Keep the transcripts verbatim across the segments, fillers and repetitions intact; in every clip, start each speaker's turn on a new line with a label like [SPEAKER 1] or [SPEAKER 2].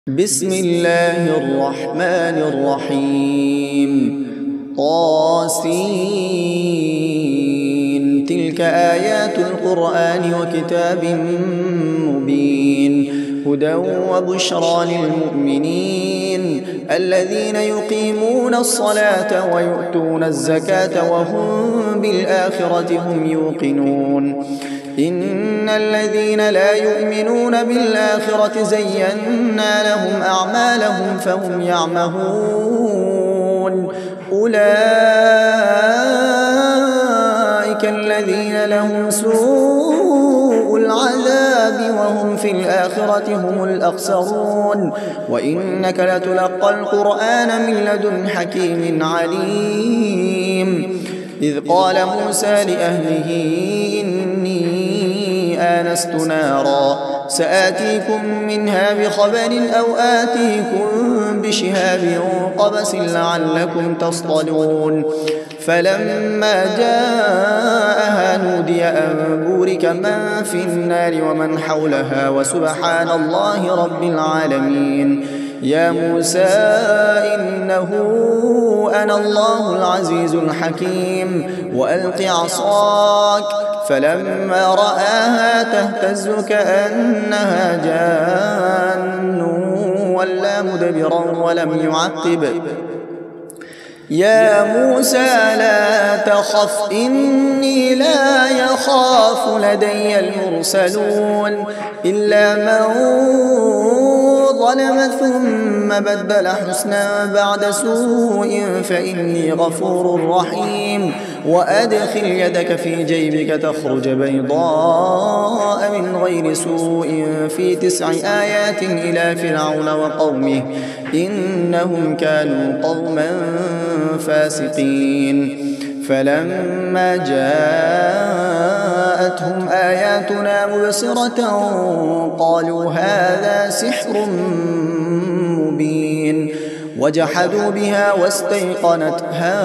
[SPEAKER 1] بسم الله الرحمن الرحيم طاسين تلك آيات القرآن وكتاب مبين هدى وبشرى للمؤمنين الذين يقيمون الصلاة ويؤتون الزكاة وهم بالآخرة هم يوقنون إن الذين لا يؤمنون بالآخرة زينا لهم أعمالهم فهم يعمهون أولئك الذين لهم سوء العذاب وهم في الآخرة هم الأخسرون وإنك لتلقى القرآن من لدن حكيم عليم إذ قال موسى لأهله إني آنست نارا سآتيكم منها بخبر أو آتيكم بشهاب قبس لعلكم تصطلون فلما جاءها نودي أن بورك من في النار ومن حولها وسبحان الله رب العالمين يا موسى إنه أنا الله العزيز الحكيم وألق عصاك فلما رآها تهتز كأنها جان ولا مدبرا ولم يعقب يا موسى لا تخف إني لا يخاف لدي المرسلون إلا من ظلم ثم بدل حسنا بعد سوء فإني غفور رحيم وأدخل يدك في جيبك تخرج بيضاء من غير سوء في تسع آيات إلى فرعون وقومه إنهم كانوا قوما فاسقين فلما جاءتهم آياتنا مبصرة قالوا هذا سحر مبين وجحدوا بها واستيقنتها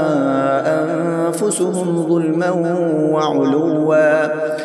[SPEAKER 1] أنفسهم ظلما وعلوا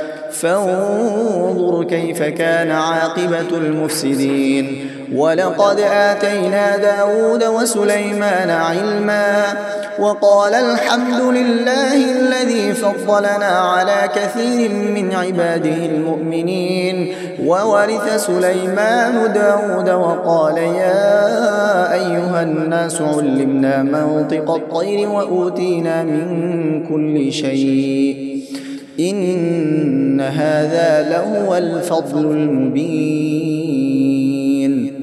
[SPEAKER 1] فانظر كيف كان عاقبة المفسدين ولقد آتينا داود وسليمان علما وقال الحمد لله الذي فضلنا على كثير من عباده المؤمنين وورث سليمان داود وقال يا أيها الناس علمنا منطق الطير وأوتينا من كل شيء إن هذا لهو الفضل المبين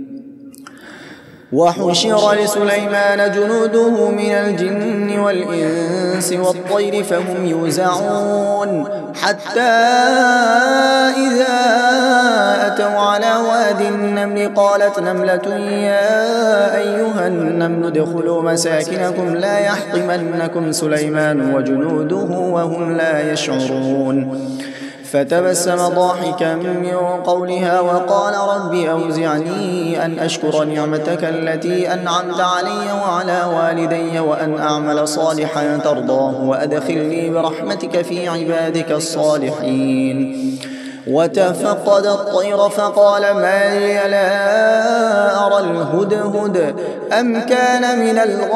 [SPEAKER 1] وحشر لسليمان جنوده من الجن والإنس والطير فهم يوزعون حتى إذا أتوا على واد النمل قالت نملة يا أيها النمل ادخلوا مساكنكم لا يحطمنكم سليمان وجنوده وهم لا يشعرون فتبسم ضاحكا من قولها وقال رب أوزعني أن أشكر نعمتك التي أنعمت علي وعلى والدي وأن أعمل صالحا ترضاه وأدخلني برحمتك في عبادك الصالحين وتفقد الطير فقال ما لي لا أرى الهدهد أم كان من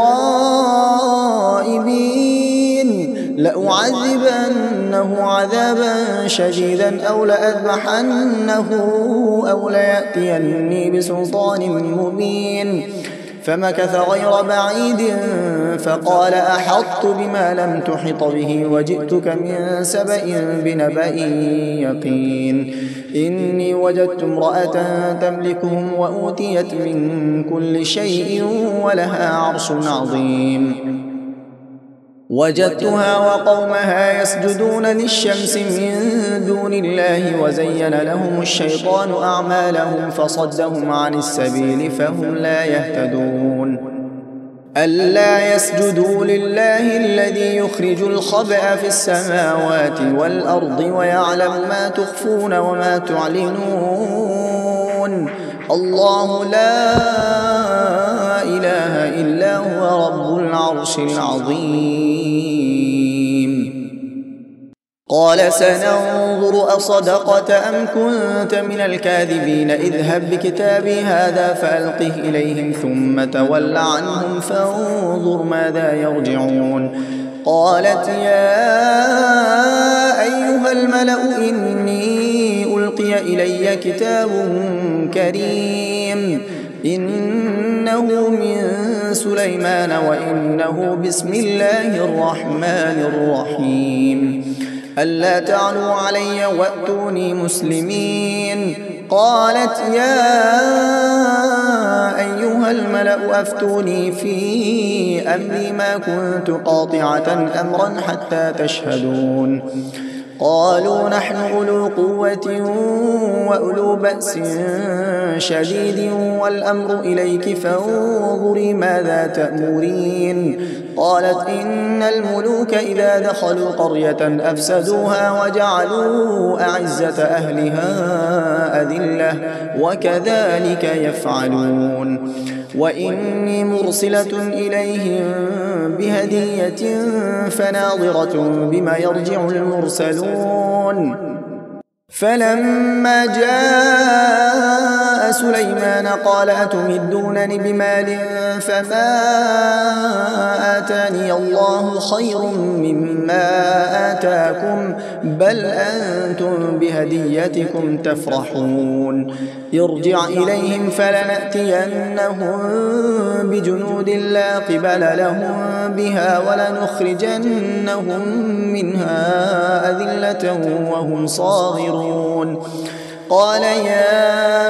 [SPEAKER 1] الغائبين لأعذبنه عذابا شديدا أو لأذبحنه أو ليأتيني بسلطان مبين فمكث غير بعيد فقال أحطت بما لم تحط به وجئتك من سبأ بنبأ يقين إني وجدت امرأة تملكهم وأوتيت من كل شيء ولها عرش عظيم وجدتها وقومها يسجدون للشمس من دون الله وزين لهم الشيطان أعمالهم فصدهم عن السبيل فهم لا يهتدون ألا يسجدوا لله الذي يخرج الخبأ في السماوات والأرض ويعلم ما تخفون وما تعلنون الله لا إله إلا هو رب العرش العظيم قال سننظر أصدقت أم كنت من الكاذبين اذهب بكتابي هذا فألقه إليهم ثم تول عنهم فانظر ماذا يرجعون قالت يا أيها الملأ إني ألقي إلي كتاب كريم إنه من سليمان وإنه بسم الله الرحمن الرحيم ألا تعلوا علي وأتوني مسلمين قالت يا أيها الملأ أفتوني في أمري ما كنت قاطعة أمرا حتى تشهدون قالوا نحن أولو قوة وأولو بأس شديد والأمر إليك فانظري ماذا تأمرين قالت إن الملوك إذا دخلوا قرية أفسدوها وجعلوا أعزة أهلها أذلة وكذلك يفعلون وإني مرسلة إليهم بهدية فناظرة بما يرجع المرسلون فلما جاء سليمان قال أتمدونني بمال فما آتاني الله خير مما آتاكم بل أنتم بهديتكم تفرحون ارجع إليهم فلنأتينهم بجنود لا قبل لهم بها ولنخرجنهم منها أذلة وهم صاغرون قال يا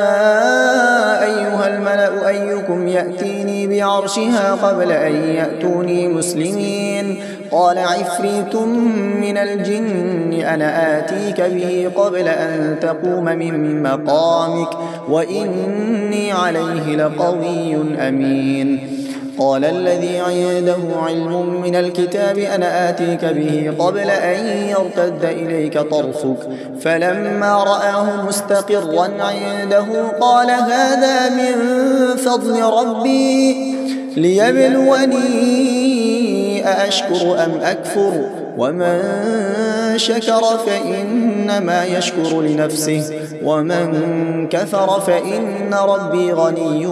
[SPEAKER 1] أيها الملأ أيكم يأتيني بعرشها قبل أن يأتوني مسلمين قال عفريت من الجن أنا آتيك به قبل أن تقوم من مقامك وإني عليه لقوي أمين قال الذي عنده علم من الكتاب أنا آتيك به قبل أن يرتد إليك طرفك فلما رآه مستقرا عنده قال هذا من فضل ربي ليبلوني أأشكر أم أكفر ومن شكر فإنما يشكر لنفسه ومن كفر فإن ربي غني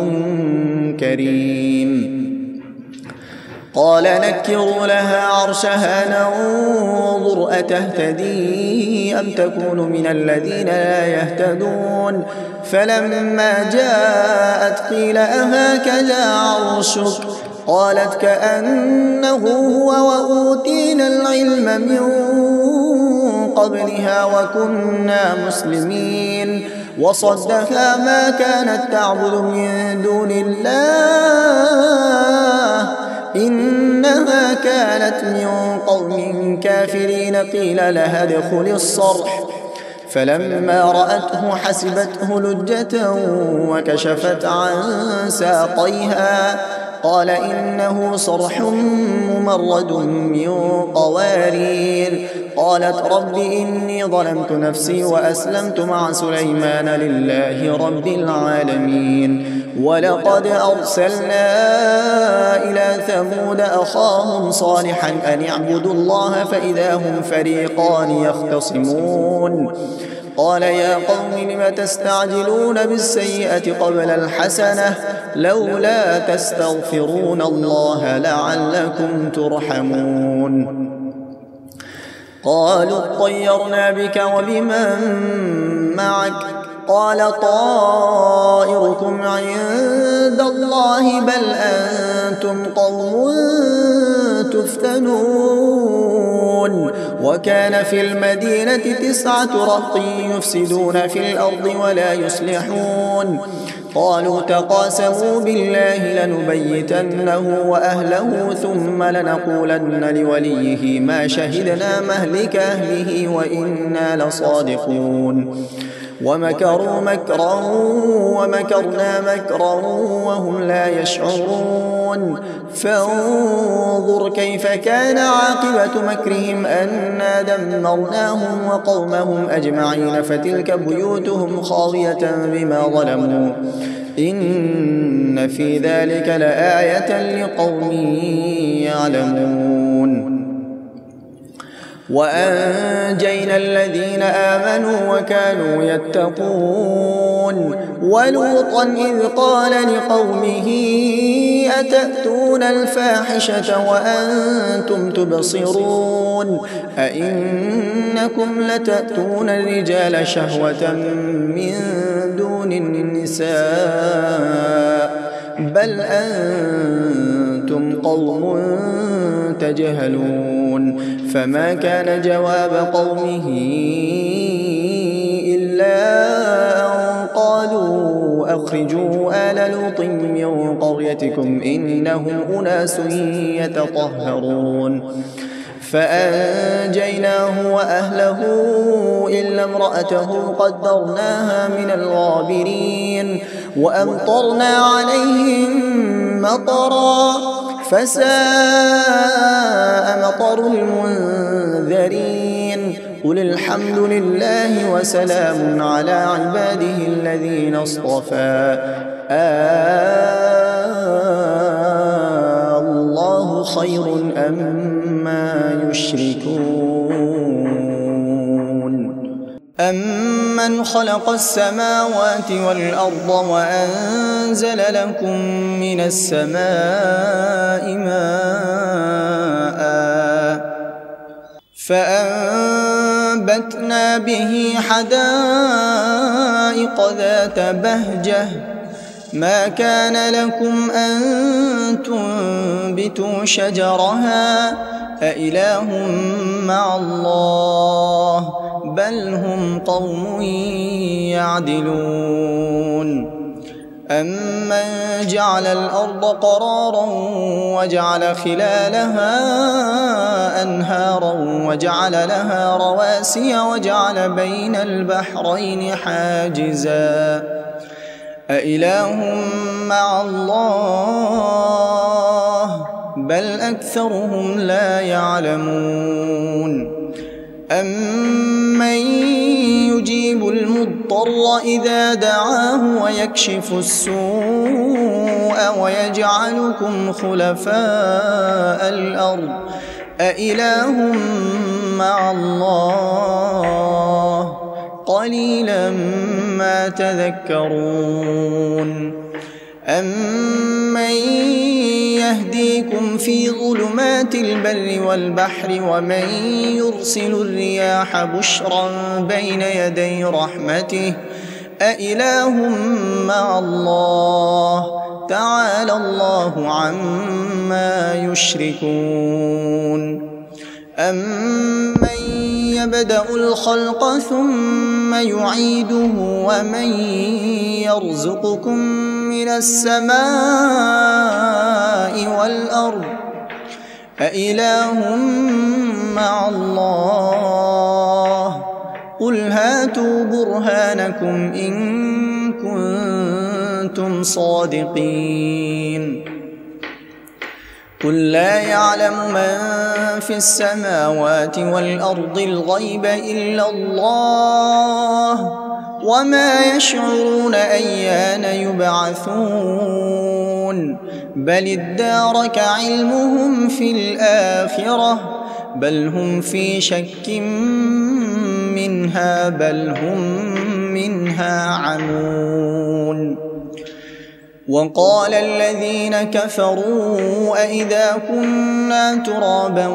[SPEAKER 1] كريم قال نكروا لها عرشها ننظر أتهتدي أم تكون من الذين لا يهتدون فلما جاءت قيل أهكذا عرشك قالت كأنه هو وأوتينا العلم من قبلها وكنا مسلمين وصدها ما كانت تعبد من دون الله إنها كانت من قوم كافرين قيل لها ادخل الصرح فلما رأته حسبته لجة وكشفت عن ساقيها قال إنه صرح ممرد من قوارير قالت رب إني ظلمت نفسي وأسلمت مع سليمان لله رب العالمين ولقد أرسلنا إلى ثمود أخاهم صالحا أن اعبدوا الله فإذا هم فريقان يختصمون قال يا قوم لم تستعجلون بالسيئة قبل الحسنة لولا تستغفرون الله لعلكم ترحمون قالوا اطيرنا بك وبمن معك قال طائركم عند الله بل أنتم قوم تفتنون وكان في المدينة تسعة رهط يفسدون في الأرض ولا يصلحون قالوا تقاسموا بالله لنبيتنه وأهله ثم لنقولن لوليه ما شهدنا مهلك أهله وإنا لصادقون ومكروا مكرا ومكرنا مكرا وهم لا يشعرون فانظر كيف كان عاقبة مكرهم أنا دمرناهم وقومهم أجمعين فتلك بيوتهم خاوية بما ظلموا إن في ذلك لآية لقوم يعلمون وأنجينا الذين آمنوا وكانوا يتقون ولوطا إذ قال لقومه أتأتون الفاحشة وأنتم تبصرون أئنكم لتأتون الرجال شهوة من دون النساء بل أنتم قوم تجهلون فما كان جواب قومه إلا أن قالوا أخرجوا آل لوط من قريتكم إنهم أناس يتطهرون فأنجيناه وأهله إلا امرأته قدرناها من الغابرين وأمطرنا عليهم مطرا فساء مطر المنذرين قل الحمد لله وسلام على عباده الذين اصطفى آه الله خير أما يشركون أمن خلق السماوات والأرض وأنزل لكم من السماء ماء فأنبتنا به حدائق ذات بهجة ما كان لكم أن تنبتوا شجرها أإله مع الله بل هم قوم يعدلون أمن جعل الأرض قرارا وجعل خلالها أنهارا وجعل لها رواسي وجعل بين البحرين حاجزا أإله مع الله بل أكثرهم لا يعلمون أمن يجيب المضطر إذا دعاه ويكشف السوء ويجعلكم خلفاء الأرض أإله مع الله قليلا ما تذكرون أمن يهديكم في ظلمات البر والبحر ومن يرسل الرياح بشرا بين يدي رحمته أإله مع الله تعالى الله عما يشركون أمن يبدأ الخلق ثم يعيده ومن يرزقكم من السماء والأرض أإله مع الله قل هاتوا برهانكم إن كنتم صادقين قل لا يعلم من في السماوات والأرض الغيب إلا الله وما يشعرون أيان يبعثون بل ادارك علمهم في الآخرة بل هم في شك منها بل هم منها عمون وقال الذين كفروا أئذا كنا ترابا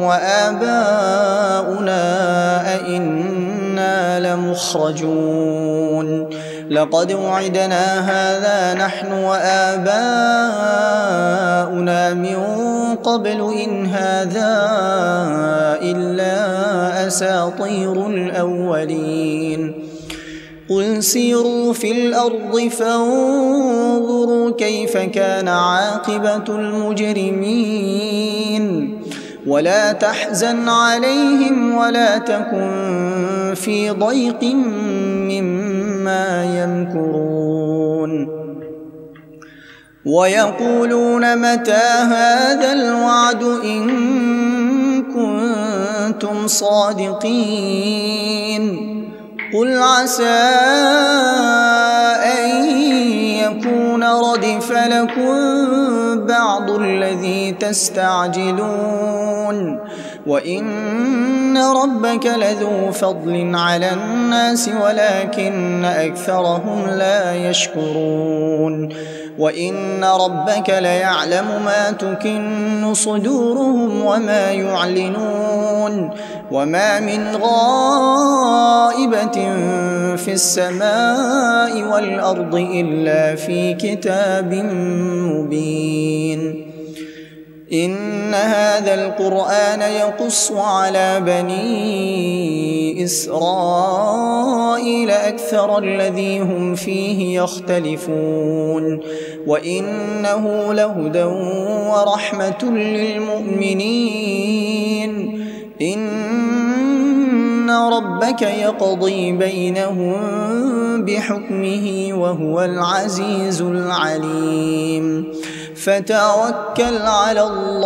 [SPEAKER 1] وآباؤنا أئنا لمخرجون لقد وعدنا هذا نحن وآباؤنا من قبل إن هذا إلا أساطير الأولين قل سيروا في الأرض فانظروا كيف كان عاقبة المجرمين ولا تحزن عليهم ولا تكن في ضيق مما يمكرون ويقولون متى هذا الوعد إن كنتم صادقين قل عسى أن يكون ردف لكم بعض الذي تستعجلون وإن ربك لذو فضل على الناس ولكن أكثرهم لا يشكرون وإن ربك ليعلم ما تكن صدورهم وما يعلنون وما من غائبة في السماء والأرض إلا في كتاب مبين إن هذا القرآن يقص على بني إسرائيل أكثر الذي هم فيه يختلفون وإنه لهدى ورحمة للمؤمنين إن ربك يقضي بينهم بحكمه وهو العزيز العليم فتوكل على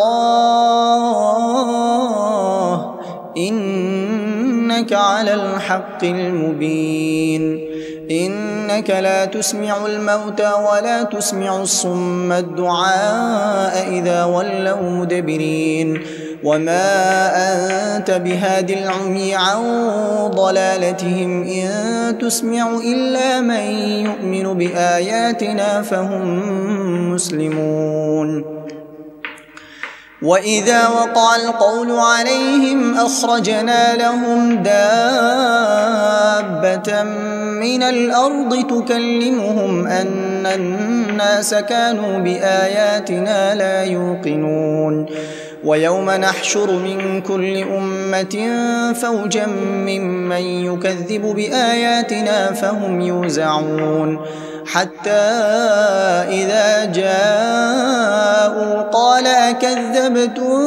[SPEAKER 1] الله إنك على الحق المبين إنك لا تسمع الموتى ولا تسمع الصم الدعاء إذا ولوا مدبرين وما أنت بهاد العمي عن ضلالتهم إن تسمع إلا من يؤمن بآياتنا فهم مسلمون وإذا وقع القول عليهم أخرجنا لهم دابة من الأرض تكلمهم أن الناس كانوا بآياتنا لا يوقنون ويوم نحشر من كل أمة فوجا ممن يكذب بآياتنا فهم يوزعون حتى إذا جاءوا قال أكذبتم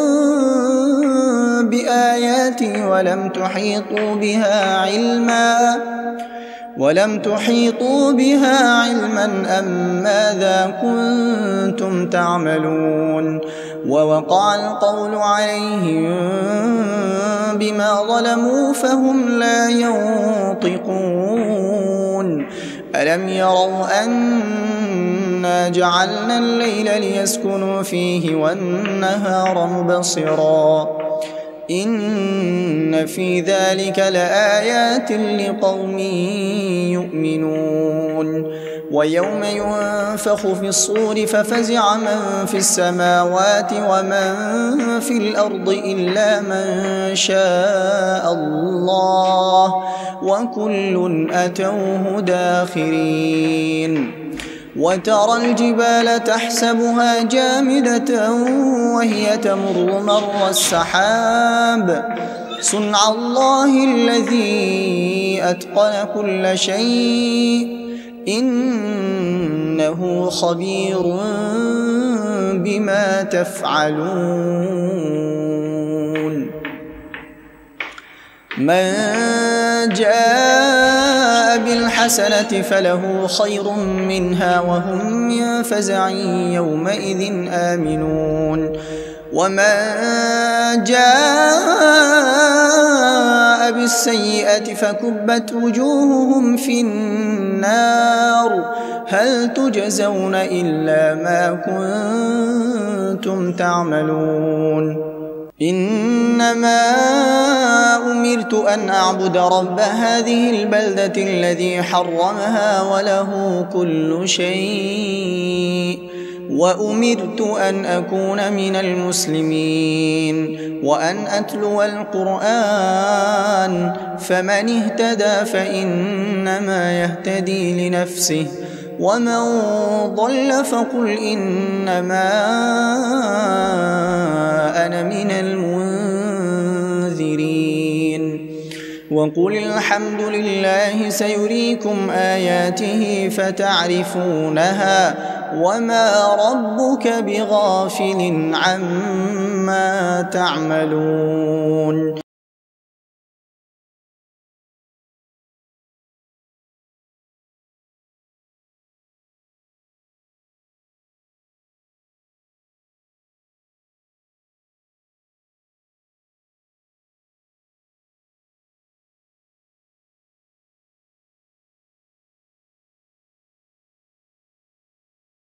[SPEAKER 1] بآياتي ولم تحيطوا بها علما ولم تحيطوا بها علما أم ماذا كنتم تعملون ووقع القول عليهم بما ظلموا فهم لا ينطقون ألم يروا أنا جعلنا الليل ليسكنوا فيه والنهار مبصرا إن في ذلك لآيات لقوم يؤمنون ويوم ينفخ في الصور ففزع من في السماوات ومن في الأرض إلا من شاء الله وكل أتوه داخرين وترى الجبال تحسبها جامدة وهي تمر مر السحاب صنع الله الذي أتقن كل شيء إنه خبير بما تفعلون من جاء بالحسنة فله خير منها وهم من فزع يومئذ آمنون ومن جاء بالسيئة فكبت وجوههم في النار هل تجزون إلا ما كنتم تعملون إنما أمرت أن أعبد رب هذه البلدة الذي حرمها وله كل شيء وأمرت أن أكون من المسلمين وأن أتلو القرآن فمن اهتدى فإنما يهتدي لنفسه ومن ضل فقل إنما أنا من المنذرين وقل الحمد لله سيريكم آياته فتعرفونها وما ربك بغافل عما تعملون